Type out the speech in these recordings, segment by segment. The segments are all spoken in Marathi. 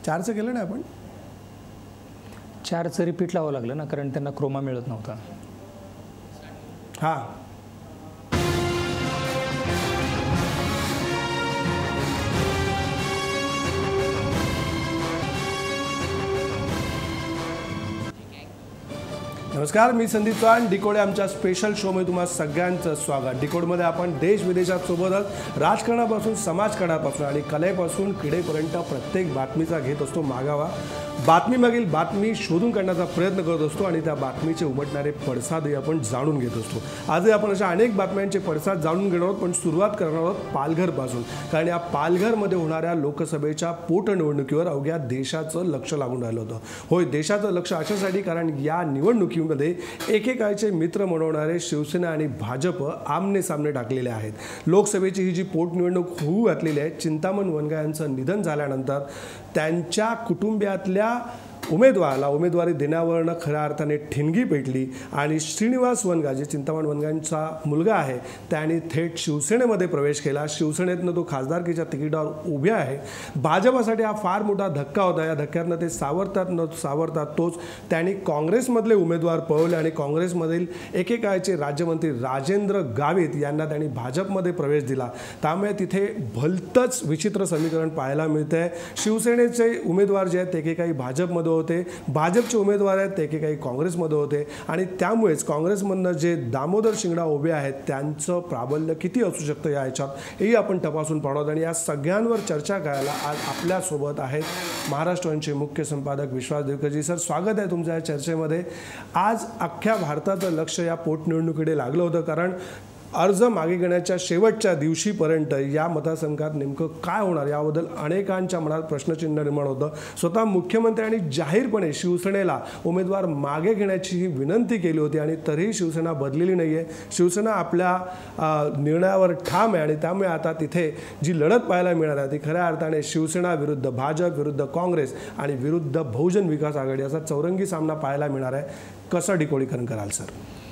4चं केलं ना आपण? 4चं रिपीट लावावं लागलं ना, कारण त्यांना क्रोमा मिळत नव्हता. हां, नमस्कार, मी संदीप चव्हाण. डिकोड आमच्या स्पेशल शोमध्ये तुम्हा सगळ्यांचं स्वागत. डिकोडमध्ये आपण देश विदेशात सोबतच राजकारणापासून समाजकारणापासून आणि कलेपासून क्रीडेपर्यंत प्रत्येक बातमीचा घेत असतो मागावा. बातमीमागील बातमी शोधून काढण्याचा प्रयत्न करत असतो आणि त्या बातमीचे उमटणारे पडसादही आपण जाणून घेत असतो. आजही आपण अशा अनेक बातम्यांचे पडसाद जाणून घेणार आहोत, पण सुरुवात करणार आहोत पालघरपासून. कारण या पालघरमध्ये होणाऱ्या लोकसभेच्या पोटनिवडणुकीवर अवघ्या देशाचं लक्ष लागून राहिलं होतं. होय, देशाचं लक्ष अशासाठी कारण या निवडणुकीमध्ये एकेकाळचे मित्र म्हणवणारे शिवसेना आणि भाजप आमने सामने टाकलेले आहेत. लोकसभेची ही जी पोटनिवडणूक होऊ घातलेली आहे, चिंतामण वनगा यांचं निधन झाल्यानंतर त्यांच्या कुटुंबियातल्या उमेदवाराला उमेदवारी देण्यावरनं खऱ्या अर्थाने ठिणगी पेटली आणि श्रीनिवास वनगा, जे चिंतामण वनगांचा मुलगा आहे, त्याने थेट शिवसेनेमध्ये प्रवेश केला. शिवसेनेतनं तो खासदारकीच्या तिकिटावर उभे आहे. भाजपासाठी हा फार मोठा धक्का होता. या धक्क्यातनं ते सावरतात तोच त्यांनी काँग्रेसमधले उमेदवार पळवले आणि काँग्रेसमधील एकेकाळचे राज्यमंत्री राजेंद्र गावित यांना त्यांनी भाजपमध्ये प्रवेश दिला. त्यामुळे तिथे भलतंच विचित्र समीकरण पाहायला मिळतंय. शिवसेनेचे उमेदवार जे आहेत ते एकेकाळी भाजपमध्ये होते, भाजपचे उमेदवार आहेत ते एकेकाळी काँग्रेसमध्ये होते आणि त्यामुळेच काँग्रेसमधनं जे दामोदर शिंगडा उभे आहेत त्यांचं प्राबल्य किती असू शकतं या ह्याच्यात हेही आपण तपासून पाहणार. आणि या सगळ्यांवर चर्चा करायला आज आपल्यासोबत आहेत महाराष्ट्राचे मुख्य संपादक विश्वास देवकरजी. सर, स्वागत आहे तुमच्या या चर्चेमध्ये. आज अख्ख्या भारताचं लक्ष या पोटनिवडणुकीकडे लागलं होतं, कारण अर्ज मागे घेण्याच्या शेवटच्या दिवशीपर्यंत या मतदारसंघात नेमकं काय होणार याबद्दल अनेकांच्या मनात प्रश्नचिन्ह निर्माण होतं. स्वतः मुख्यमंत्र्यांनी जाहीरपणे शिवसेनेला उमेदवार मागे घेण्याची ही विनंती केली होती आणि तरीही शिवसेना बदलेली नाही आहे. शिवसेना आपल्या निर्णयावर ठाम आहे आणि त्यामुळे आता तिथे जी लढत पाहायला मिळणार आहे ती खऱ्या अर्थाने शिवसेना विरुद्ध भाजप, विरुद्ध काँग्रेस आणि विरुद्ध बहुजन विकास आघाडी असा चौरंगी सामना पाहायला मिळणार आहे. कसं डिकोडीकरण कराल सर?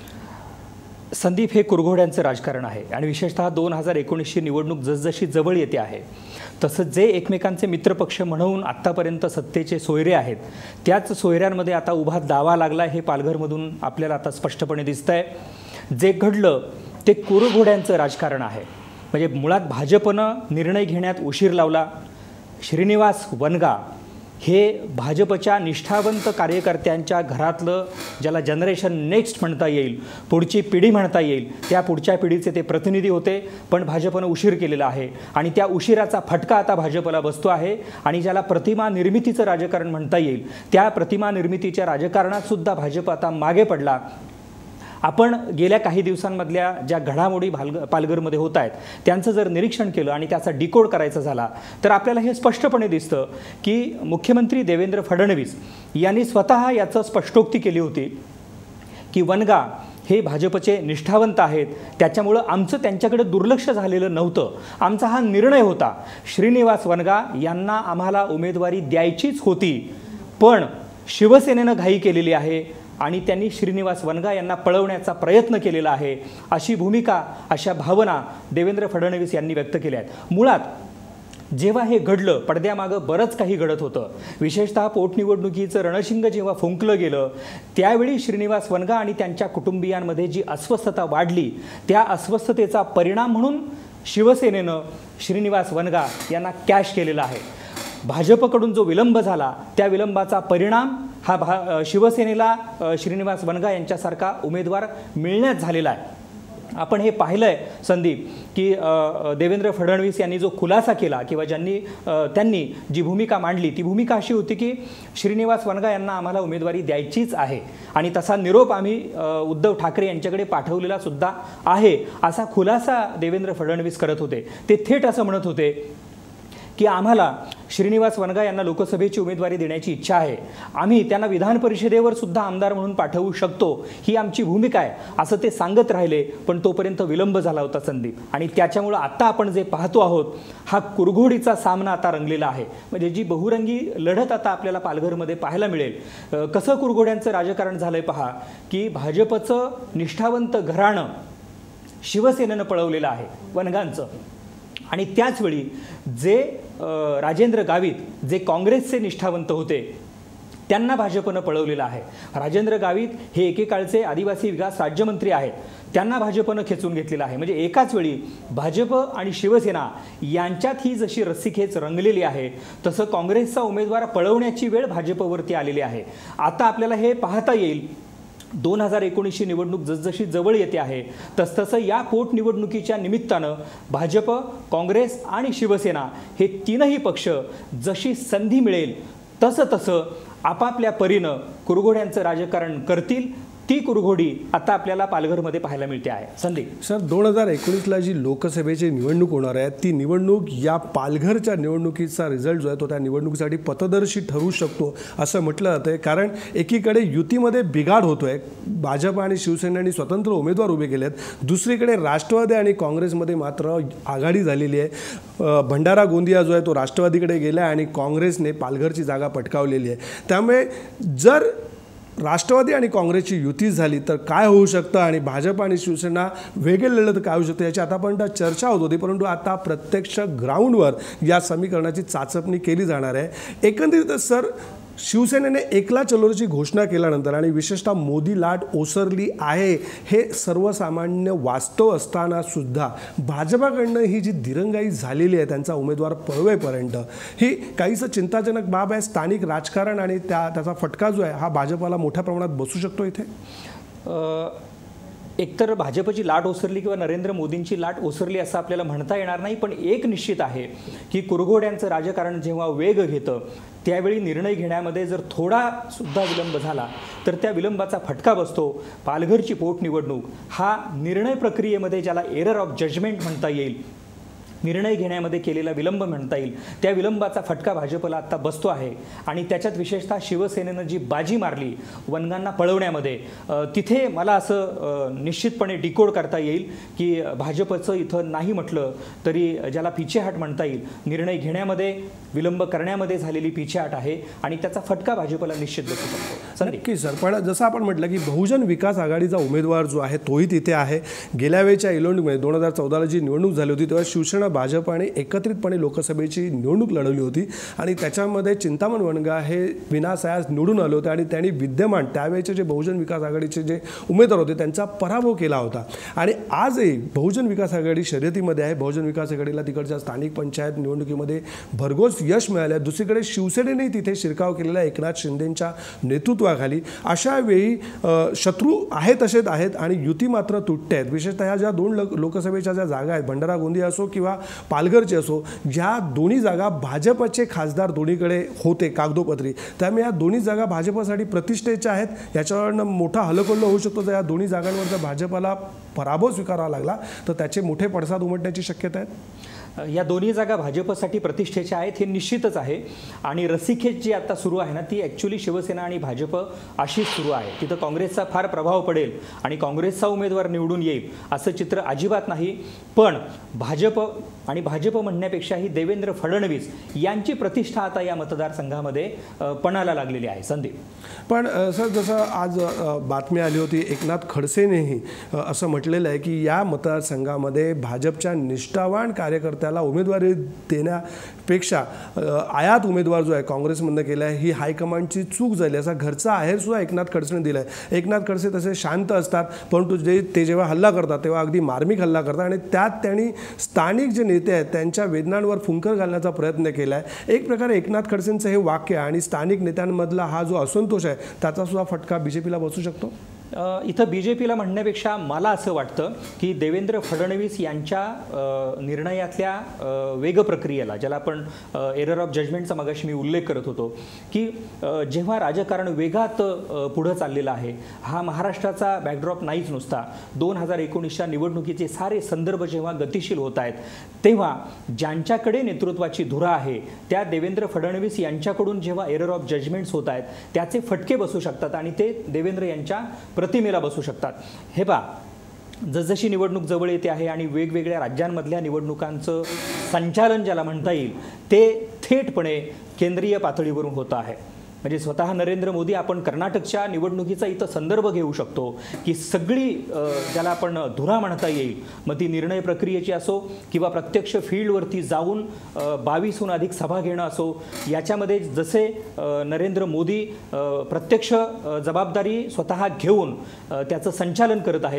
संदीप, हे कुरघोड्यांचं राजकारण आहे आणि विशेषतः 2019ची निवडणूक जसजशी जवळ येते आहे तसं जे एकमेकांचे मित्रपक्ष म्हणून आत्तापर्यंत सत्तेचे सोयरे आहेत त्याच सोयऱ्यांमध्ये आता उभा दावा लागला हे पालघरमधून आपल्याला आता स्पष्टपणे दिसतंय. जे घडलं ते कुरघोड्यांचं राजकारण आहे. म्हणजे मुळात भाजपनं निर्णय घेण्यात उशीर लावला. श्रीनिवास वनगा हे भाजपच्या निष्ठावंत कार्यकर्त्यांच्या घरातलं, ज्याला जनरेशन नेक्स्ट म्हणता येईल, पुढची पिढी म्हणता येईल, त्या पुढच्या पिढीचे ते प्रतिनिधी होते. पण भाजपनं उशीर केलेला आहे आणि त्या उशिराचा फटका आता भाजपला बसतो आहे. आणि ज्याला प्रतिमा निर्मितीचं राजकारण म्हणता येईल त्या प्रतिमा निर्मितीच्या राजकारणात सुद्धा भाजप आता मागे पडला. आपण गेल्या काही दिवसांमधल्या ज्या घडामोडी पालघरमध्ये होत आहेत त्यांचं जर निरीक्षण केलं आणि त्याचा डिकोड करायचा झाला तर आपल्याला हे स्पष्टपणे दिसतं की मुख्यमंत्री देवेंद्र फडणवीस यांनी स्वतः याचं स्पष्टोक्ती केली होती की वनगा हे भाजपचे निष्ठावंत आहेत, त्याच्यामुळं आमचं त्यांच्याकडे दुर्लक्ष झालेलं नव्हतं. आमचा हा निर्णय होता. श्रीनिवास वनगा यांना आम्हाला उमेदवारी द्यायचीच होती, पण शिवसेनेनं घाई केलेली आहे आणि त्यांनी श्रीनिवास वनगा यांना पळवण्याचा प्रयत्न केलेला आहे, अशी भूमिका, अशा भावना देवेंद्र फडणवीस यांनी व्यक्त केल्या आहेत. मुळात जेव्हा हे घडलं, पडद्यामागं बरंच काही घडत होतं. विशेषतः पोटनिवडणुकीचं रणशिंग जेव्हा फुंकलं गेलं त्यावेळी श्रीनिवास वनगा आणि त्यांच्या कुटुंबियांमध्ये जी अस्वस्थता वाढली, त्या अस्वस्थतेचा परिणाम म्हणून शिवसेनेनं श्रीनिवास वनगा यांना कॅश केलेला आहे. भाजपकडून जो विलंब झाला त्या विलंबाचा परिणाम हा शिवसेनेला श्रीनिवास वनगा यांच्यासारखा उमेदवार मिळण्यात झालेला आहे. आपण हे पाहिलं आहे संदीप की देवेंद्र फडणवीस यांनी जो खुलासा केला किंवा त्यांनी जी भूमिका मांडली ती भूमिका अशी होती की श्रीनिवास वनगा यांना आम्हाला उमेदवारी द्यायचीच आहे आणि तसा निरोप आम्ही उद्धव ठाकरे यांच्याकडे पाठवलेला सुद्धा आहे, असा खुलासा देवेंद्र फडणवीस करत होते. ते थेट असं म्हणत होते की आम्हाला श्रीनिवास वनगा यांना लोकसभेची उमेदवारी देण्याची इच्छा आहे, आम्ही त्यांना विधान परिषदेवर सुद्धा आमदार म्हणून पाठवू शकतो, ही आमची भूमिका आहे, असं ते सांगत राहिले. पण तोपर्यंत विलंब झाला होता संदीप. आणि त्याच्यामुळं आता आपण जे पाहतो आहोत हा कुरघोडीचा सामना आता रंगलेला आहे. म्हणजे जी बहुरंगी लढत आता आपल्याला पालघरमध्ये पाहायला मिळेल. कसं कुरघोड्यांचं राजकारण झालंय पहा की भाजपचं निष्ठावंत घराणं शिवसेनेनं पळवलेलं आहे वनगांचं आणि त्याचवेळी जे राजेंद्र गावित जे काँग्रेसचे निष्ठावंत होते त्यांना भाजपनं पळवलेलं आहे. राजेंद्र गावित हे एकेकाळचे आदिवासी विकास राज्यमंत्री आहेत, त्यांना भाजपनं खेचून घेतलेलं आहे. म्हणजे एकाच वेळी भाजप आणि शिवसेना यांच्यात ही जशी रस्सीखेच रंगलेली आहे तसं काँग्रेसचा उमेदवार पळवण्याची वेळ भाजपवरती आलेली आहे. आता आपल्याला हे पाहता येईल 2019ची निवडणूक जसजशी जवळ येते आहे तसतसं या पोटनिवडणुकीच्या निमित्तानं भाजप, काँग्रेस आणि शिवसेना हे तीनही पक्ष जशी संधी मिळेल तसं आपापल्या परीनं कुरघोड्यांचं राजकारण करतील. ती कुरघोडी आता आपल्याला पालघरमध्ये पाहायला मिळते आहे. संदीप सर, 2019ला जी लोकसभेची निवडणूक होणार आहे ती निवडणूक या पालघरच्या निवडणुकीचा रिझल्ट जो आहे तो त्या निवडणुकीसाठी पथदर्शी ठरू शकतो असं म्हटलं जातं आहे. कारण एकीकडे युतीमध्ये बिघाड होतो आहे, भाजप आणि शिवसेनेने स्वतंत्र उमेदवार उभे केले आहेत, दुसरीकडे राष्ट्रवादी आणि काँग्रेसमध्ये मात्र आघाडी झालेली आहे. भंडारा गोंदिया जो आहे तो राष्ट्रवादीकडे गेला आहे आणि काँग्रेसने पालघरची जागा पटकावलेली आहे. त्यामुळे जर राष्ट्रवादी आणि काँग्रेसची युती झाली तर काय होऊ शकतं आणि भाजप आणि शिवसेना वेगळे लढलं तर काय होऊ शकतं याची आतापर्यंत चर्चा होत होती, परंतु आता प्रत्यक्ष ग्राउंडवर या समीकरणाची चाचपणी केली जाणार आहे. एकंदरीतच सर, शिवसेनेने एकला चलोची घोषणा केल्यानंतर आणि विशेषतः मोदी लाट ओसरली आहे हे सर्वसामान्य वास्तव असताना सुद्धा भाजपाकडनं ही जी दिरंगाई झालेली आहे त्यांचा उमेदवार पळवेपर्यंत ही काहीसं चिंताजनक बाब आहे. स्थानिक राजकारण आणि त्याचा फटका जो आहे हा भाजपाला मोठ्या प्रमाणात बसू शकतो इथे. एकतर भाजपची लाट ओसरली किंवा नरेंद्र मोदींची लाट ओसरली असं आपल्याला म्हणता येणार नाही, पण एक निश्चित आहे की कुरघोड्यांचं राजकारण जेव्हा वेग घेतं त्यावेळी निर्णय घेण्यामध्ये जर थोडा सुद्धा विलंब झाला तर त्या विलंबाचा फटका बसतो. पालघरची पोटनिवडणूक हा निर्णय प्रक्रियेमध्ये ज्याला एरर ऑफ जजमेंट म्हणता येईल, निर्णय घेण्यामध्ये केलेला विलंब म्हणता येईल, त्या विलंबाचा फटका भाजपला आत्ता बसतो आहे. आणि त्याच्यात विशेषतः शिवसेनेनं जी बाजी मारली वनगांना पळवण्यामध्ये, तिथे मला असं निश्चितपणे डिकोड करता येईल की भाजपचं इथं नाही म्हटलं तरी ज्याला पिछेहाट म्हणता येईल, निर्णय घेण्यामध्ये विलंब करण्यामध्ये झालेली पिछेहाट आहे आणि त्याचा फटका भाजपला निश्चित बसू शकतो. नक्की सर, पण जसं आपण म्हटलं की बहुजन विकास आघाडीचा उमेदवार जो आहे तोही तिथे आहे. गेल्या वेळेच्या इलोंडमध्ये 2014ला जी निवडणूक झाली होती तेव्हा शिवसेना भाजपाने एकत्रितपणे लोकसभेची निवडणूक लढवली होती आणि त्याच्यामध्ये चिंतामण वनगा हे विनासायास निवडून आले होते आणि त्यांनी विद्यमान त्यावेळेचे जे बहुजन विकास आघाडीचे जे उमेदवार होते त्यांचा पराभव केला होता. आणि आजही बहुजन विकास आघाडी शर्यतीमध्ये आहे. बहुजन विकास आघाडीला तिकडच्या स्थानिक पंचायत निवडणुकीमध्ये भरघोस यश मिळाले. दुसरीकडे शिवसेनेने तिथे शिरकाव केलेल्या एकनाथ शिंदेंच्या नेतृत्वाखाली अशा वेळी शत्रू आहेत तसेच आहेत आणि युती मात्र तुटते आहेत. विशेषतः ह्या ज्या दोन लोकसभेच्या ज्या जागा आहेत, भंडारा गोंदिया असो किंवा पालघरचे असो, ज्या दोन्ही जागा भाजपचे खासदार दोन्हीकडे होते कागदोपत्री, त्यामुळे या दोन्ही जागा भाजपसाठी प्रतिष्ठेच्या आहेत. याच्यावरनं मोठा हलकल्ल होऊ शकतो. तर या दोन्ही जागांवर जर भाजपला पराभव स्वीकारावा लागला तर त्याचे मोठे पडसाद उमटण्याची शक्यता आहे. या दोन्ही जागा भाजपसाठी प्रतिष्ठेच्या आहेत हे निश्चितच आहे. आणि रस्सीखेच जी आता सुरू आहे ना ती ॲक्च्युली शिवसेना आणि भाजप अशीच सुरू आहे. तिथं काँग्रेसचा फार प्रभाव पडेल आणि काँग्रेसचा उमेदवार निवडून येईल असं चित्र अजिबात नाही. पण भाजप आणि भाजप म्हणण्यापेक्षाही देवेंद्र फडणवीस यांची प्रतिष्ठा आता या मतदारसंघामध्ये पणाला लागलेली आहे. संदीप, पण सर, जसं आज बातमी आली होती एकनाथ खडसेनेही असं म्हटलेलं आहे की या मतदारसंघामध्ये भाजपच्या निष्ठावान कार्यकर्त्याला उमेदवारी देण्यापेक्षा आयात उमेदवार जो आहे काँग्रेसमधनं केला आहे ही हायकमांडची चूक झाली असा घरचा आहेरसुद्धा एकनाथ खडसेने दिला आहे. एकनाथ खडसे तसे शांत असतात, परंतु ते जेव्हा हल्ला करतात तेव्हा अगदी मार्मिक हल्ला करतात आणि त्यात त्यांनी स्थानिक जे नेते आहेत त्यांच्या वेदनांवर फुंकर घालण्याचा प्रयत्न केला आहे. एक प्रकारे एकनाथ खडसेंचं हे वाक्य आणि स्थानिक नेत्यांमधला हा जो असंतोष आहे त्याचा सुद्धा फटका बीजेपीला बसू शकतो. इथं बीजेपीला म्हणण्यापेक्षा मला असं वाटतं की देवेंद्र फडणवीस यांच्या निर्णयातल्या वेग प्रक्रियेला, ज्याला आपण एरर ऑफ जजमेंटचा मगाशी मी उल्लेख करत होतो की जेव्हा राजकारण वेगात पुढं चाललेलं आहे, हा महाराष्ट्राचा बॅकड्रॉप नाहीच नुसता. 2019च्या निवडणुकीचे सारे संदर्भ जेव्हा गतिशील होत आहेत तेव्हा ज्यांच्याकडे नेतृत्वाची धुरा आहे त्या देवेंद्र फडणवीस यांच्याकडून जेव्हा एरर ऑफ जजमेंट्स होत आहेत त्याचे फटके बसू शकतात आणि ते देवेंद्र यांच्या प्रतिमेला बसू शकतात. हे पहा, जसजशी निवडणूक जवळ येते आहे आणि वेगवेगळ्या राज्यांमधल्या निवडणुकांचं संचालन ज्याला म्हणता येईल ते थेटपणे केंद्रीय पातळीवरून होतं आहे. म्हणजे स्वतः नरेंद्र मोदी आपण कर्नाटकच्या निवडणुकीचा इथं संदर्भ घेऊ शकतो की सगळी ज्याला आपण धुरा म्हणता येईल, मग ती निर्णय प्रक्रियेची असो किंवा प्रत्यक्ष फील्डवरती जाऊन 22हून अधिक सभा घेणं असो, याच्यामध्ये जसे नरेंद्र मोदी प्रत्यक्ष जबाबदारी स्वतः घेऊन त्याचं संचालन करत आहेत,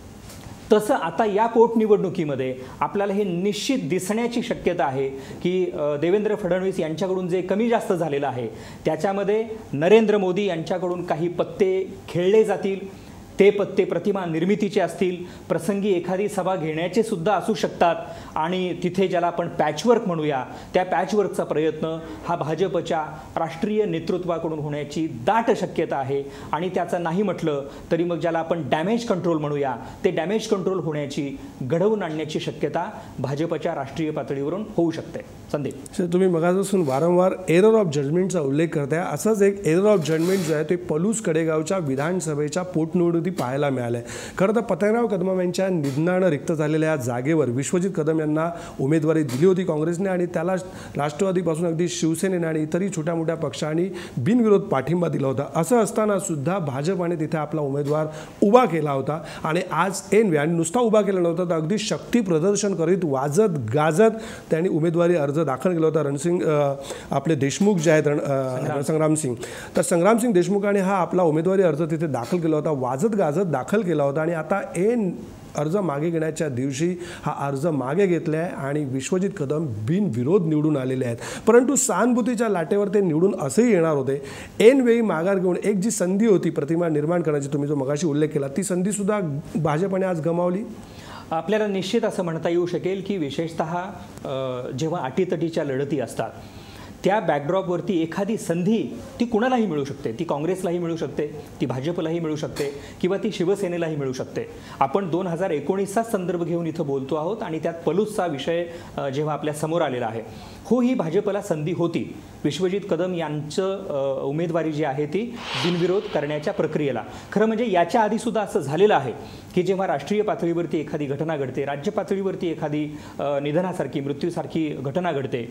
तसं आता या पोटनिवडणुकीमध्ये आपल्याला हे निश्चित दिसण्याची शक्यता आहे की देवेंद्र फडणवीस यांच्याकडून जे कमी जास्त झालेलं आहे त्याच्यामध्ये नरेंद्र मोदी यांच्याकडून काही पत्ते खेळले जातील. ते पत्ते प्रतिमा निर्मितीचे असतील, प्रसंगी एखादी सभा घेण्याचे सुद्धा असू शकतात आणि तिथे ज्याला आपण पॅचवर्क म्हणूया, त्या पॅचवर्कचा प्रयत्न हा भाजपच्या राष्ट्रीय नेतृत्वाकडून होण्याची दाट शक्यता आहे. आणि त्याचं नाही म्हटलं तरी मग ज्याला आपण डॅमेज कंट्रोल म्हणूया, ते डॅमेज कंट्रोल होण्याची, घडवून आणण्याची शक्यता भाजपच्या राष्ट्रीय पातळीवरून होऊ शकते. संदीप सर, तुम्ही मगापासून वारंवार एरर ऑफ जजमेंटचा उल्लेख करताय. असंच एक एरर ऑफ जजमेंट जो आहे ते पलूस कडेगावच्या विधानसभेच्या पोटनिवडणुकीत पाहायला मिळालंय. खरं तर पतंगराव कदम यांच्या निधनानं रिक्त झालेल्या या जागेवर विश्वजित कदम यांना उमेदवारी दिली होती काँग्रेसने आणि त्याला राष्ट्रवादीपासून अगदी शिवसेनेने आणि इतरही छोट्या मोठ्या पक्षांनी बिनविरोध पाठिंबा दिला होता. असं असताना सुद्धा भाजपाने तिथे आपला उमेदवार उभा केला होता आणि आज ऐनवेळी, आणि नुसता उभा केला नव्हता तर अगदी शक्ती प्रदर्शन करीत वाजत गाजत त्यांनी उमेदवारी अर्ज दाखल केला होता. रणसिंग आपले देशमुख जे आहेत संग्रामसिंग, तर संग्रामसिंग देशमुखाने हा आपला उमेदवारी अर्ज तिथे दाखल केला होता, वाजत गाजत दाखल केला होता. आणि आता ऐन अर्ज मागे घेण्याच्या दिवशी हा अर्ज मागे घेतला आहे आणि विश्वजित कदम बिनविरोध निवडून आलेले आहेत. परंतु सहानुभूतीच्या लाटेवर ते निवडून असेही येणार होते. ऐनवेळी माघार घेऊन एक जी संधी होती प्रतिमा निर्माण करण्याची, तुम्ही जो मगाशी उल्लेख केला, ती संधीसुद्धा भाजपने आज गमावली. आपल्याला निश्चित असं म्हणता येऊ शकेल की विशेषतः जेव्हा अटीतटीच्या लढती असतात त्या बॅकड्रॉपवरती एखादी संधी ती कुणालाही मिळू शकते. ती काँग्रेसलाही मिळू शकते, ती भाजपलाही मिळू शकते किंवा ती शिवसेनेलाही मिळू शकते. आपण 2019चा संदर्भ घेऊन इथं बोलतो आहोत आणि त्यात पलूसचा विषय जेव्हा आपल्या समोर आलेला आहे. हो, ही भाजपला संधी होती विश्वजित कदम यांचं उमेदवारी जी आहे ती बिनविरोध करण्याच्या प्रक्रियेला. खरं म्हणजे याच्या आधीसुद्धा असं झालेलं आहे की जेव्हा राष्ट्रीय पातळीवरती एखादी घटना घडते, राज्य पातळीवरती एखादी निधनासारखी, मृत्यूसारखी घटना घडते,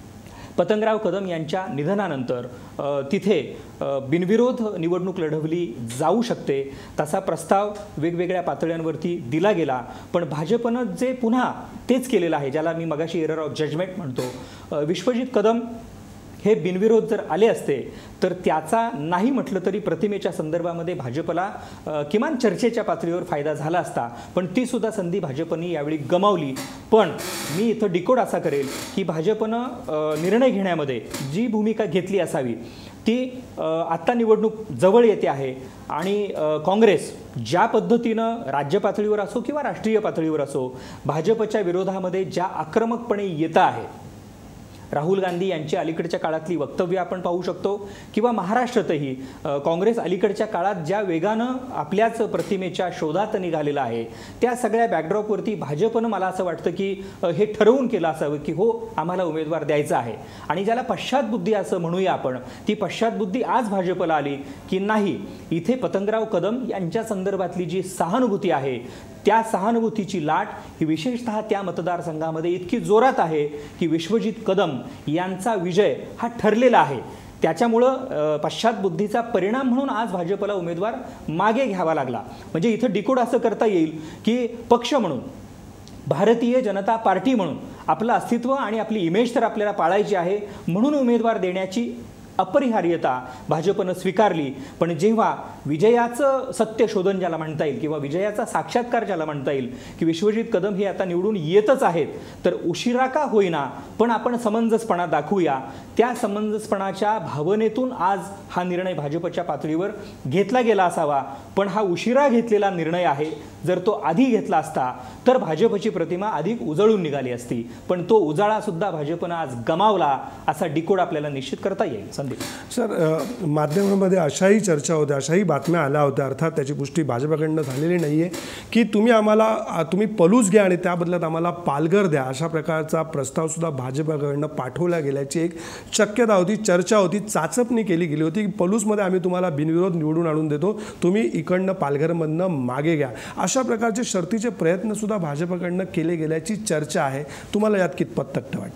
पतंगराव कदम यांच्या निधनानंतर तिथे बिनविरोध निवडणूक लढवली जाऊ शकते तसा प्रस्ताव वेगवेगळ्या पातळ्यांवरती दिला गेला. पण भाजपनं जे पुन्हा तेच केलेलं आहे, ज्याला मी मगाशी एरर ऑफ जजमेंट म्हणतो, विश्वजित कदम हे बिनविरोध जर आले असते तर त्याचा नाही म्हटलं तरी प्रतिमेच्या संदर्भामध्ये भाजपला किमान चर्चेच्या पातळीवर फायदा झाला असता. पण ती सुद्धा संधी भाजपने यावेळी गमावली. पण मी इथं डिकोड असा करेल की भाजपनं निर्णय घेण्यामध्ये जी भूमिका घेतली असावी ती आत्ता निवडणूक जवळ येते आहे आणि काँग्रेस ज्या पद्धतीनं राज्य पातळीवर असो किंवा राष्ट्रीय पातळीवर असो भाजपच्या विरोधामध्ये ज्या आक्रमकपणे येत आहे, राहुल गांधी यांची अलीकडच्या काळातली वक्तव्य आपण पाहू शकतो किंवा महाराष्ट्रातही काँग्रेस अलीकडच्या काळात ज्या वेगानं आपल्याच प्रतिमेच्या शोधात निघालेला आहे, त्या सगळ्या बॅकड्रॉपवरती भाजपनं मला असं वाटतं की हे ठरवून केलं असावं की हो, आम्हाला उमेदवार द्यायचा आहे. आणि ज्याला पश्चातबुद्धी असं म्हणूया आपण, ती पश्चातबुद्धी आज भाजपला आली की नाही, इथे पतंगराव कदम यांच्या संदर्भातली जी सहानुभूती आहे त्या सहानुभूतीची लाट ही विशेषतः त्या मतदारसंघामध्ये इतकी जोरात आहे की विश्वजित कदम यांचा विजय हा ठरलेला आहे. त्याच्यामुळं पश्चातबुद्धीचा परिणाम म्हणून आज भाजपला उमेदवार मागे घ्यावा लागला. म्हणजे इथं डिकोड असं करता येईल की पक्ष म्हणून, भारतीय जनता पार्टी म्हणून आपलं अस्तित्व आणि आपली इमेज तर आपल्याला पाळायची आहे, म्हणून उमेदवार देण्याची अपरिहार्यता भाजपनं स्वीकारली. पण जेव्हा विजयाचं सत्य शोधन ज्याला म्हणता येईल किंवा विजयाचा साक्षात्कार ज्याला म्हणता येईल की विश्वजित कदम हे आता निवडून येतच आहेत, तर उशिरा का होईना पण आपण समंजसपणा दाखवूया. त्या समंजसपणाच्या भावनेतून आज हा निर्णय भाजपच्या पातळीवर घेतला गेला असावा. पण हा उशिरा घेतलेला निर्णय आहे. जर तो आधी घेतला असता तर भाजपची प्रतिमा अधिक उजळून निघाली असती. पण तो उजाळा सुद्धा भाजपनं आज गमावला असा डिकोड आपल्याला निश्चित करता येईल. सर, माध्यमांमध्ये अशाही चर्चा होत्या, अशाही बातम्या आल्या होत्या, अर्थात त्याची पुष्टी भाजपकडनं झालेली नाही आहे की तुम्ही पलूस घ्या आणि त्या बदल्यात आम्हाला पालघर द्या, अशा प्रकारचा प्रस्तावसुद्धा भाजपकडनं पाठवला गेल्याची एक शक्यता होती, चर्चा होती, चाचपणी केली गेली होती की पलूसमध्ये आम्ही तुम्हाला बिनविरोध निवडून आणून देतो, तुम्ही इकडनं पालघरमधनं मागे घ्या. अशा प्रकारचे शर्तीचे प्रयत्नसुद्धा भाजपकडनं केले गेल्याची चर्चा आहे. तुम्हाला यात कितपत तथ्य वाटतं?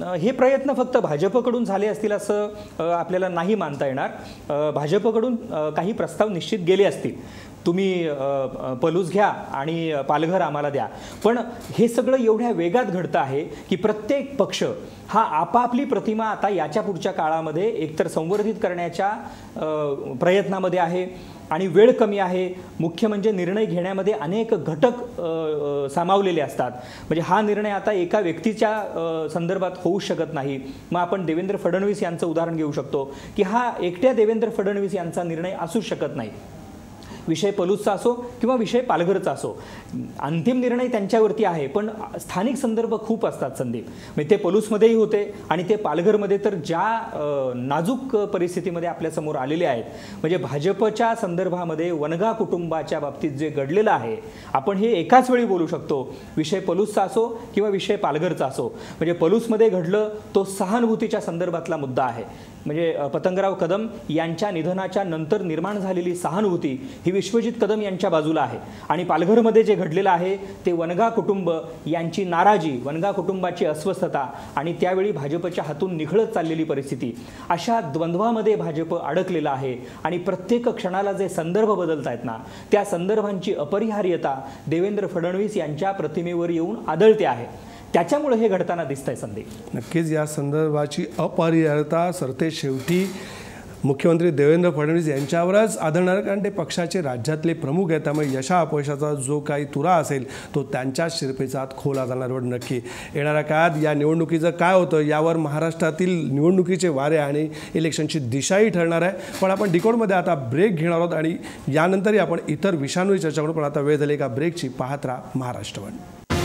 हे प्रयत्न फक्त भाजपकडून झाले असतील असं आपल्याला नाही मानता येणार. भाजपकडून काही प्रस्ताव निश्चित गेले असतील, तुम्ही पलूस घ्या आणि पालघर आम्हाला द्या, पण हे सगळं एवढ्या वेगात घडतं आहे की प्रत्येक पक्ष हा आपापली प्रतिमा आता याच्या पुढच्या काळामध्ये एकतर संवर्धित करण्याच्या प्रयत्नामध्ये आहे आणि वेळ कमी आहे. मुख्य म्हणजे निर्णय घेण्यामध्ये अनेक घटक सामावलेले असतात. म्हणजे हा निर्णय आता एका व्यक्तीच्या संदर्भात होऊ शकत नाही. मग आपण देवेंद्र फडणवीस यांचं उदाहरण घेऊ शकतो की हा एकट्या देवेंद्र फडणवीस यांचा निर्णय असू शकत नाही. विषय पलूसचा असो किंवा विषय पालघरचा असो, अंतिम निर्णय त्यांच्यावरती आहे, पण स्थानिक संदर्भ खूप असतात संदीप. म्हणजे ते पलूसमध्येही होते आणि ते पालघरमध्ये तर ज्या नाजूक परिस्थितीमध्ये आपल्यासमोर आलेले आहेत. म्हणजे भाजपच्या संदर्भामध्ये वनगा कुटुंबाच्या बाबतीत जे घडलेलं आहे, आपण हे एकाच वेळी बोलू शकतो. विषय पलूसचा असो किंवा विषय पालघरचा असो. म्हणजे पलूसमध्ये घडलं तो सहानुभूतीच्या संदर्भातला मुद्दा आहे. म्हणजे पतंगराव कदम यांच्या निधनाच्या नंतर निर्माण झालेली सहानुभूती ही विश्वजित कदम यांच्या बाजूला आहे. आणि पालघरमध्ये जे घडलेलं आहे ते वनगा कुटुंब यांची नाराजी, वनगा कुटुंबाची अस्वस्थता आणि त्यावेळी भाजपच्या हातून निखळत चाललेली परिस्थिती, अशा द्वंद्वामध्ये भाजप अडकलेला आहे. आणि प्रत्येक क्षणाला जे संदर्भ बदलत आहेत ना, त्या संदर्भांची अपरिहार्यता देवेंद्र फडणवीस यांच्या प्रतिमेवर येऊन आदळते आहे. त्याच्यामुळे हे घडताना दिसतंय संदीप. नक्कीच या संदर्भाची अपरिहार्यता सरते शेवटी मुख्यमंत्री देवेंद्र फडणवीस यांच्यावरच आढळणार, कारण ते पक्षाचे राज्यातले प्रमुख आहेत. त्यामुळे यशा अपयशाचा जो काही तुरा असेल तो त्यांच्या शिरपेचात खोला जाणारवर नक्की. येणाऱ्या काळात या निवडणुकीचं काय होतं यावर महाराष्ट्रातील निवडणुकीचे वारे आणि इलेक्शनची दिशाही ठरणार आहे. पण आपण डिकोडमध्ये आता ब्रेक घेणार आहोत आणि यानंतरही आपण इतर विषयांवर चर्चा करू. पण आता वेळ झाली का ब्रेकची. पाहत राहा महाराष्ट्रवन.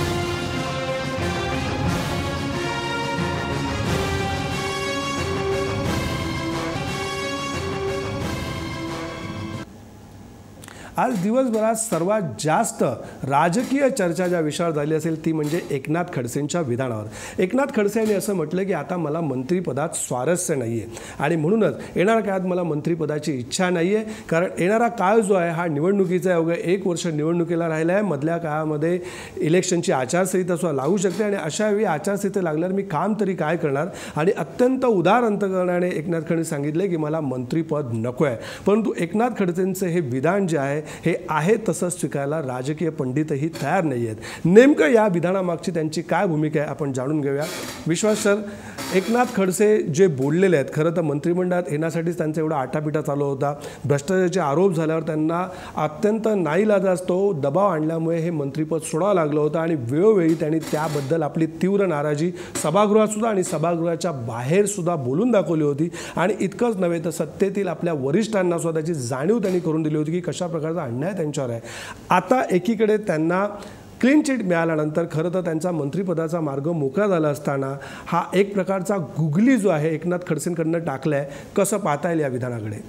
आज दिवसभरात सर्वात जास्त राजकीय चर्चा ज्या विषयावर झाली असेल ती म्हणजे एकनाथ खडसेंच्या विधानावर. एकनाथ खडसे यांनी असं म्हटलं की आता मला मंत्रिपदात स्वारस्य नाही आहे आणि म्हणूनच येणाऱ्या काळात मला मंत्रिपदाची इच्छा नाही आहे, कारण येणारा काळ जो आहे हा निवडणुकीचा आहे. अवघं 1 वर्ष निवडणुकीला राहिलं आहे. मधल्या काळामध्ये इलेक्शनची आचारसंहिता सुद्धा लागू शकते आणि अशा वेळी आचारसंहिता लागल्यावर मी काम तरी काय करणार. आणि अत्यंत उदार अंतकरणाने एकनाथ खडसे सांगितले की मला मंत्रिपद नको आहे. परंतु एकनाथ खडसेंचं हे विधान जे आहे हे आहे तसं स्वीकारायला राजकीय पंडितही तयार नाही आहेत. नेमकं या विधानामागची त्यांची काय भूमिका आहे आपण जाणून घेऊया. विश्वास सर, एकनाथ खडसे जे बोललेले आहेत, खरं तर मंत्रिमंडळात येण्यासाठीच त्यांचा एवढा आटापिटा चालू होता. भ्रष्टाचाराचे आरोप झाल्यावर त्यांना अत्यंत नाईलाजास्तव दबाव आणल्यामुळे हे मंत्रिपद सोडावं लागलं होतं आणि वेळोवेळी त्यांनी त्याबद्दल आपली तीव्र नाराजी सभागृहात सुद्धा आणि सभागृहाच्या बाहेर सुद्धा बोलून दाखवली होती. आणि इतकंच नव्हे तर सत्तेतील आपल्या वरिष्ठांना सुद्धा त्याची जाणीव त्यांनी करून दिली होती की कशा प्रकारचा अन्याय त्यांच्यावर आहे. आता एकीकडे त्यांना क्लीन चिट मिळाल्यानंतर खरं तर त्यांचा मंत्रिपदाचा मार्ग मोकळा झाला असताना हा एक प्रकारचा गुगली जो आहे एकनाथ खडसेंकडनं टाकला आहे. कसं पाहता येईल या विधानाकडे?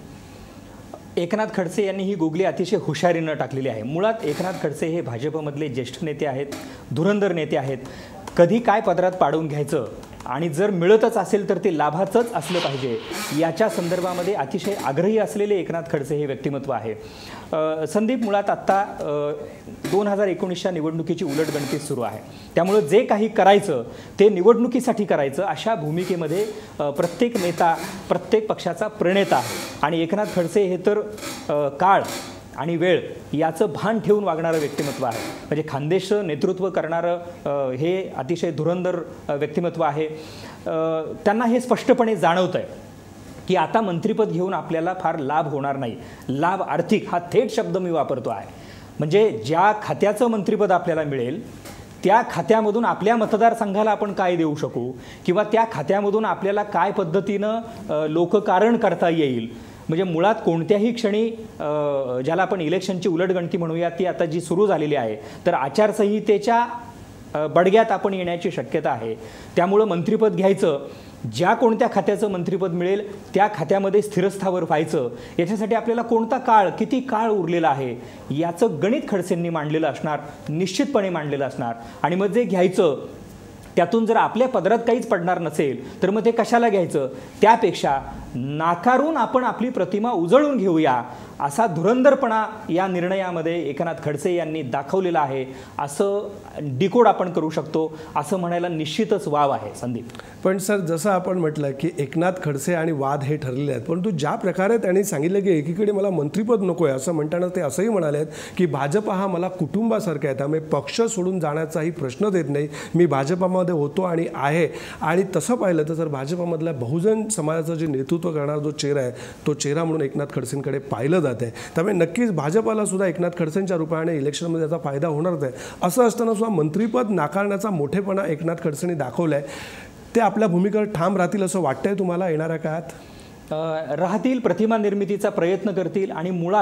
एकनाथ खडसे यांनी ही गुगली अतिशय हुशारीनं टाकलेली आहे. मुळात एकनाथ खडसे हे भाजपमधले ज्येष्ठ नेते आहेत, धुरंधर नेते आहेत. कधी काय पदरात पाडून घ्यायचं आणि जर मिळतच असेल तर ते लाभाचंच असलं पाहिजे याच्या संदर्भामध्ये अतिशय आग्रही असलेले एकनाथ खडसे हे व्यक्तिमत्व आहे. संदीप, मुळात आत्ता 2019च्या निवडणुकीची उलटगणती सुरू आहे. त्यामुळं जे काही करायचं ते निवडणुकीसाठी करायचं अशा भूमिकेमध्ये प्रत्येक नेता, प्रत्येक पक्षाचा प्रणेता आहे. आणि एकनाथ खडसे हे तर काळ आणि वेळ याचं भान ठेवून वागणारं व्यक्तिमत्व आहे. म्हणजे खानदेश नेतृत्व करणारं हे अतिशय धुरंधर व्यक्तिमत्व आहे. त्यांना हे स्पष्टपणे जाणवतं आहे की आता मंत्रिपद घेऊन आपल्याला फार लाभ होणार नाही. लाभ आर्थिक हा थेट शब्द मी वापरतो आहे. म्हणजे ज्या खात्याचं मंत्रिपद आपल्याला मिळेल त्या खात्यामधून आपल्या मतदारसंघाला आपण काय देऊ शकू किंवा त्या खात्यामधून आपल्याला काय पद्धतीनं लोककारण करता येईल. म्हणजे मुळात कोणत्याही क्षणी ज्याला आपण इलेक्शनची उलटगणती म्हणूया ती आता जी सुरू झालेली आहे, तर आचारसंहितेच्या बडग्यात आपण येण्याची शक्यता आहे. त्यामुळं मंत्रिपद घ्यायचं, ज्या कोणत्या खात्याचं मंत्रिपद मिळेल त्या खात्यामध्ये स्थिरस्थावर व्हायचं. याच्यासाठी आपल्याला कोणता काळ, किती काळ उरलेला आहे याचं गणित खडसेंनी मांडलेलं असणार, निश्चितपणे मांडलेलं असणार. आणि मग जे घ्यायचं त्यातून जर आपल्या पदरात काहीच पडणार नसेल तर मग ते कशाला घ्यायचं. त्यापेक्षा नाकारून आपण आपली प्रतिमा उजळून घेऊया असा धुरंधरपणा या निर्णयामध्ये एकनाथ खडसे यांनी दाखवलेला आहे असं डिकोड आपण करू शकतो, असं म्हणायला निश्चितच वाव आहे. संदीप, पण सर जसं आपण म्हटलं की एकनाथ खडसे आणि वाद हे ठरलेले आहेत, परंतु ज्या प्रकारे त्यांनी सांगितलं की एकीकडे मला मंत्रिपद नको आहे असं म्हणताना ते असंही म्हणाले आहेत की भाजप हा मला कुटुंबासारखा आहे, त्यामुळे पक्ष सोडून जाण्याचाही प्रश्नच येत नाही, मी भाजपामध्ये होतो आणि आहे. आणि तसं पाहिलं तर सर भाजपामधल्या बहुजन समाजाचं जे नेतृत्व करणारा जो चेहरा आहे तो चेहरा म्हणून एकनाथ खडसेंकडे पाहिलं जात आहे. त्यामुळे नक्कीच भाजपाला सुद्धा एकनाथ खडसेंच्या रूपाने इलेक्शनमध्ये त्याचा फायदा होणारच आहे. असं असताना सुद्धा मंत्रिपद नाकारण्याचा मोठेपणा एकनाथ खडसेंनी दाखवला आहे. ते आपल्या भूमिकेवर ठाम राहतील असं वाटतंय तुम्हाला येणाऱ्या काळात? राहतील, प्रतिमा निर्मितीचा प्रयत्न करतील आणि मुळात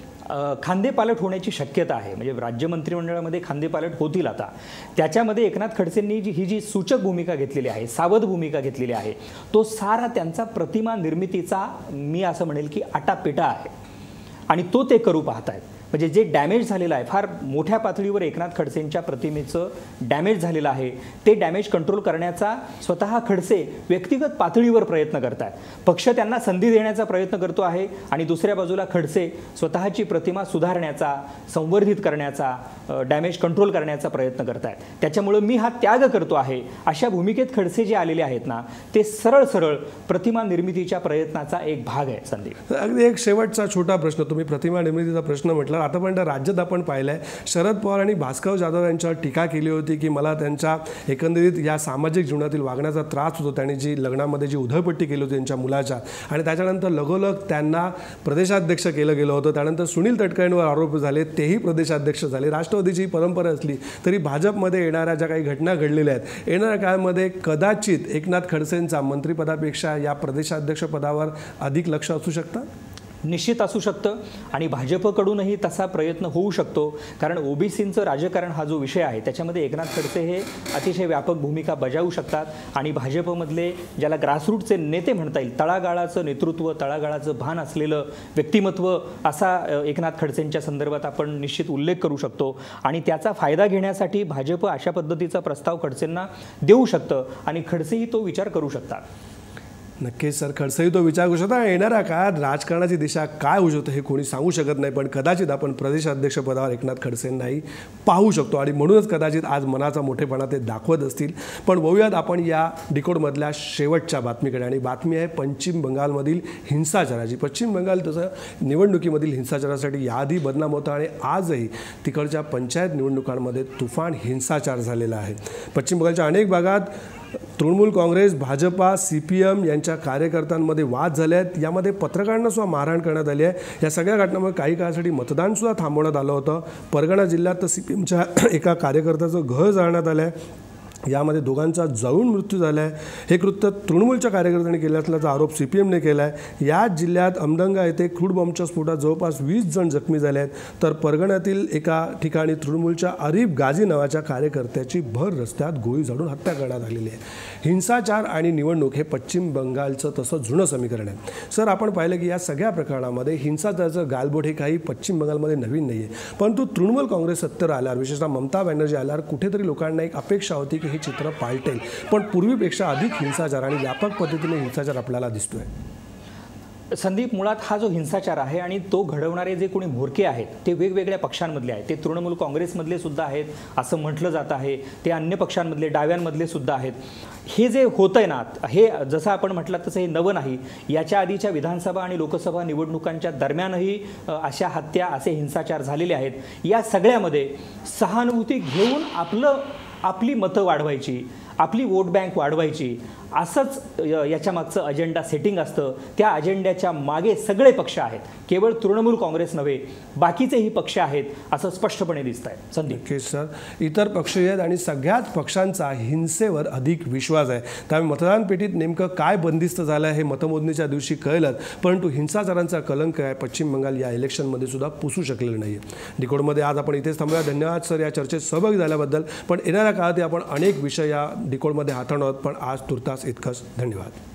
खांदेपालट होण्याची शक्यता आहे. म्हणजे राज्य मंत्रिमंडळामध्ये खांदेपालट होतील. आता त्याच्यामध्ये एकनाथ खडसेंनी ही जी सूचक भूमिका घेतलेली आहे, सावध भूमिका घेतलेली आहे, तो सारा त्यांचा प्रतिमा निर्मितीचा मी असं म्हणेल की आटापिटा आहे आणि तो ते करू पाहत आहेत. म्हणजे जे डॅमेज झालेलं आहे, फार मोठ्या पातळीवर एकनाथ खडसेंच्या प्रतिमेचं डॅमेज झालेलं आहे, ते डॅमेज कंट्रोल करण्याचा स्वतः खडसे व्यक्तिगत पातळीवर प्रयत्न करत आहेत. पक्ष त्यांना संधी देण्याचा प्रयत्न करतो आहे आणि दुसऱ्या बाजूला खडसे स्वतःची प्रतिमा सुधारण्याचा, संवर्धित करण्याचा, डॅमेज कंट्रोल करण्याचा प्रयत्न करत आहेत. त्याच्यामुळं मी हा त्याग करतो आहे अशा भूमिकेत खडसे जे आलेले आहेत ना, ते सरळ सरळ प्रतिमा निर्मितीच्या प्रयत्नाचा एक भाग आहे. संदीप, अगदी एक शेवटचा छोटा प्रश्न, तुम्ही प्रतिमा निर्मितीचा प्रश्न म्हटला. आतापर्यंत राज्यात आपण पाहिलं आहे शरद पवार आणि भास्कर जाधव यांच्यावर टीका केली होती की मला त्यांच्या एकंदरीत या सामाजिक जीवनातील वागण्याचा त्रास होतो, त्यांनी जी लग्नामध्ये जी उधळपट्टी केली होती त्यांच्या मुलाच्या, आणि त्याच्यानंतर लगोलग त्यांना प्रदेशाध्यक्ष केलं गेलं होतं. त्यानंतर सुनील तटकरेंवर आरोप झाले, तेही प्रदेशाध्यक्ष झाले. राष्ट्रवादीची परंपरा असली तरी भाजपमध्ये येणाऱ्या ज्या काही घटना घडलेल्या आहेत, येणाऱ्या काळामध्ये कदाचित एकनाथ खडसेंचा मंत्रिपदापेक्षा या प्रदेशाध्यक्षपदावर अधिक लक्ष असू शकतं. निश्चित असू शकतं आणि भाजपकडूनही तसा प्रयत्न होऊ शकतो. कारण ओबीसींचं राजकारण हा जो विषय आहे त्याच्यामध्ये एकनाथ खडसे हे अतिशय व्यापक भूमिका बजावू शकतात आणि भाजपमधले ज्याला ग्रासरूटचे नेते म्हणता येईल, तळागाळाचं नेतृत्व, तळागाळाचं भान असलेलं व्यक्तिमत्व असा एकनाथ खडसेंच्या संदर्भात आपण निश्चित उल्लेख करू शकतो आणि त्याचा फायदा घेण्यासाठी भाजप अशा पद्धतीचा प्रस्ताव खडसेंना देऊ शकतं आणि खडसेही तो विचार करू शकतात. नक्कीच सर, खडसेही तो विचार करू शकता. येणाऱ्या काळात राजकारणाची दिशा काय होऊ शकतं हे कोणी सांगू शकत नाही, पण कदाचित आपण प्रदेशाध्यक्षपदावर एकनाथ खडसेंनाही पाहू शकतो आणि म्हणूनच कदाचित आज मनाचा मोठेपणा ते दाखवत असतील. पण बघूयात आपण या डिकोडमधल्या शेवटच्या बातमीकडे, आणि बातमी आहे पश्चिम बंगालमधील हिंसाचाराची. पश्चिम बंगाल तसं निवडणुकीमधील हिंसाचारासाठी याआधी बदनाम होतं आणि आजही तिकडच्या पंचायत निवडणुकांमध्ये तुफान हिंसाचार झालेला आहे. पश्चिम बंगालच्या अनेक भागात तृणमूल काँग्रेस, भाजपा, CPM यांच्या कार्यकर्त्यांमध्ये वाद झाले आहेत. यामध्ये पत्रकारांना सुद्धा मारहाण करण्यात आली आहे. या सगळ्या घटनांमुळे काही काळासाठी मतदानसुद्धा थांबवण्यात आलं होतं. परगणा जिल्ह्यात तर CPMच्या एका कार्यकर्त्याचं घर जाळण्यात आलं आहे. यामध्ये दोघांचा जळून मृत्यू झाला आहे. हे कृत्य तृणमूलच्या कार्यकर्त्यांनी केलं असल्याचा आरोप CPMने केला आहे. याच जिल्ह्यात अमदंगा येथे क्रूड बॉम्बच्या स्फोटात जवळपास 20 जण जखमी झाले आहेत. तर परगण्यातील एका ठिकाणी तृणमूलच्या अरीफ गाझी नावाच्या कार्यकर्त्याची भर रस्त्यात गोळी झाडून हत्या करण्यात आलेली आहे. हिंसाचार आणि निवडणूक हे पश्चिम बंगालचं तसं जुनं समीकरण आहे. सर, आपण पाहिलं की या सगळ्या प्रकरणामध्ये हिंसाचाराचं गालबोट हे काही पश्चिम बंगालमध्ये नवीन नाही आहे, परंतु तृणमूल काँग्रेस सत्तेवर आल्यावर, विशेषतः ममता बॅनर्जी आल्यावर कुठेतरी लोकांना एक अपेक्षा होती की हे चित्र पालटेल, पण पूर्वीपेक्षा अधिक हिंसाचार आणि व्यापक पद्धतीने हिंसाचार आपल्याला दिसतोय. संदीप, मुळात हा जो हिंसाचार आहे आणि तो घडवणारे जे कोणी म्होरके आहेत ते वेगवेगळ्या पक्षांमधले आहेत. ते तृणमूल काँग्रेसमधले सुद्धा आहेत असं म्हटलं जात आहे, ते अन्य पक्षांमधले, डाव्यांमधले सुद्धा आहेत. हे जे होतंय ना, हे जसं आपण म्हटलं तसं हे नवं नाही. याच्या आधीच्या विधानसभा आणि लोकसभा निवडणुकांच्या दरम्यानही अशा हत्या, असे हिंसाचार झालेले आहेत. या सगळ्यामध्ये सहानुभूती घेऊन आपली मतं वाढवायची, आपली वोट बँक वाढवायची, असंच याच्या मागचं अजेंडा सेटिंग असतं. त्या अजेंड्याच्या मागे सगळे पक्ष आहेत, केवळ तृणमूल काँग्रेस नव्हे, बाकीचेही पक्ष आहेत असं स्पष्टपणे दिसत आहे. संदीप, नक्कीच सर, इतर पक्ष आहेत आणि सगळ्याच पक्षांचा हिंसेवर अधिक विश्वास आहे. त्यामुळे मतदान पेटीत नेमकं काय बंदिस्त झालं आहे हे मतमोजणीच्या दिवशी कळलं, परंतु हिंसाचारांचा कलंक आहे पश्चिम बंगाल या इलेक्शनमध्ये सुद्धा पुसू शकलेलं नाही. डिकोडमध्ये आज आपण इथेच थांबूया. धन्यवाद सर या चर्चेत सहभागी झाल्याबद्दल. पण येणाऱ्या काळात आपण अनेक विषय या डिकोडमध्ये हाताळणार आहोत, पण आज तुर्तास इतकंच. धन्यवाद.